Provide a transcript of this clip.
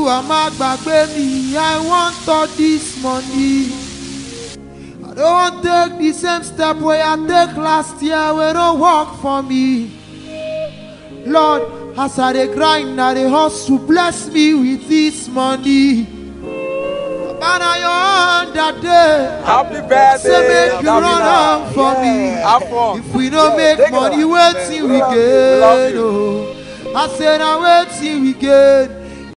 Oluwa baby, I want all this money. I don't want to take the same step where I take last year where don't work for me. Lord, as I dey grind, I dey hustle, bless me with this money. Baba, your hand that day. Happy birthday. Say make you run on for me. If we don't make money, wait till we get. Oh, I said I wait till we get.